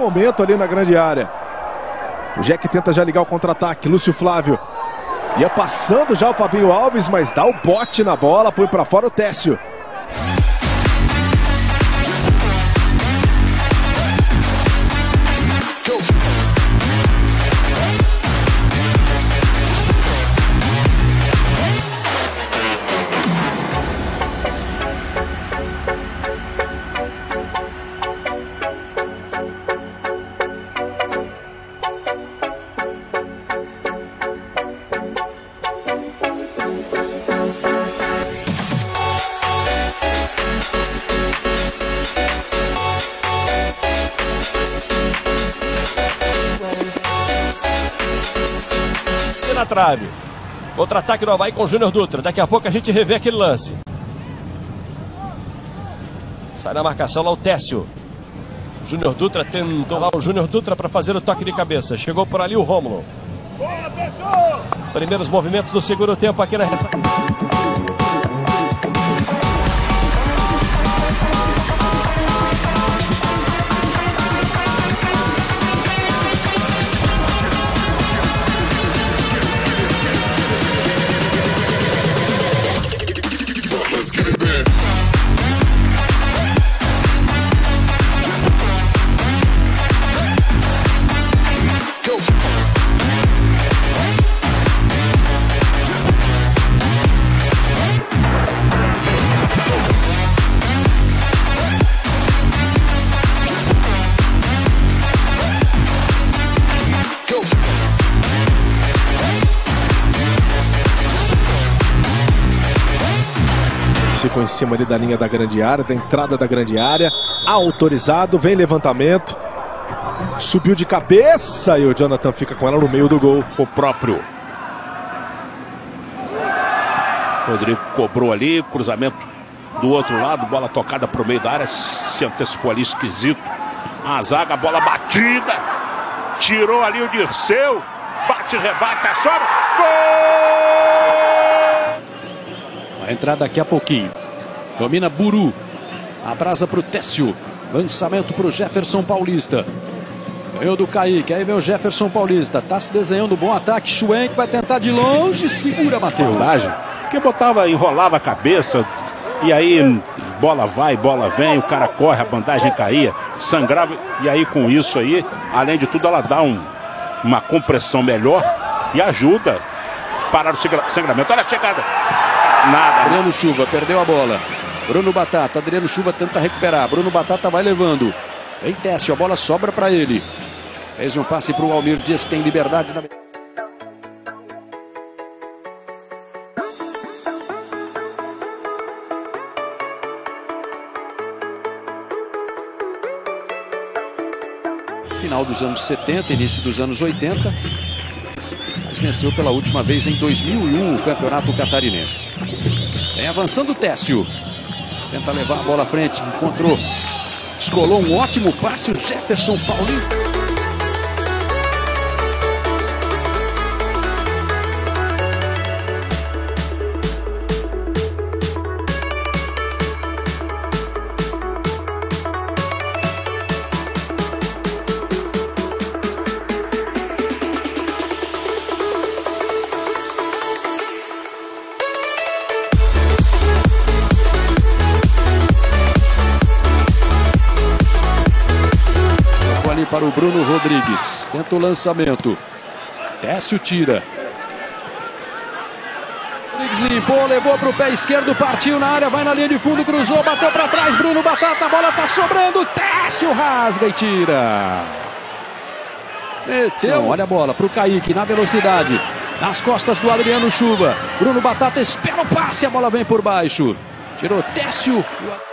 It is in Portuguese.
momento ali na grande área. O Jack tenta já ligar o contra-ataque. Lúcio Flávio. Ia passando já o Fabinho Alves, mas dá o bote na bola, põe para fora o Técio. Na trave. Contra-ataque do Avaí com o Júnior Dutra. Daqui a pouco a gente revê aquele lance. Sai na marcação lá o Técio. Júnior Dutra tentou lá o Júnior Dutra para fazer o toque de cabeça. Chegou por ali o Rômulo. Primeiros movimentos do segundo tempo aqui na ressaca. Ficou em cima ali da linha da grande área, da entrada da grande área. Autorizado, vem levantamento. Subiu de cabeça e o Jonathan fica com ela no meio do gol. O próprio Rodrigo cobrou ali, cruzamento do outro lado, bola tocada para o meio da área, se antecipou ali, esquisito. A zaga, bola batida, tirou ali o Dirceu, bate, rebate, a sobra, gol! Vai entrar daqui a pouquinho. Domina Buru. Atrasa para o Técio. Lançamento para o Jefferson Paulista. Ganhou do Kaique. Aí vem o Jefferson Paulista. Tá se desenhando um bom ataque. Schwenk vai tentar de longe. Segura, Matheus. Porque botava, enrolava a cabeça. E aí bola vai, bola vem. O cara corre, a bandagem caía. Sangrava. E aí com isso aí, além de tudo, ela dá uma compressão melhor. E ajuda a parar o sangramento. Olha a chegada. Nada. Adriano Chuva perdeu a bola. Bruno Batata. Adriano Chuva tenta recuperar. Bruno Batata vai levando. Vem Técio. A bola sobra para ele. Fez um passe para o Almir Dias, que tem liberdade na... Final dos anos 70, início dos anos 80. Mas venceu pela última vez em 2001 o Campeonato Catarinense. Vem avançando o Técio. Tenta levar a bola à frente. Encontrou. Descolou um ótimo passe o Jefferson Paulista. Para o Bruno Rodrigues. Tenta o lançamento. Técio tira. Rodrigues limpou, levou para o pé esquerdo, partiu na área, vai na linha de fundo, cruzou, bateu para trás. Bruno Batata, a bola tá sobrando. Técio rasga e tira. Meteu. Olha a bola para o Kaique na velocidade. Nas costas do Adriano Chuva. Bruno Batata espera o passe, a bola vem por baixo. Tirou Técio.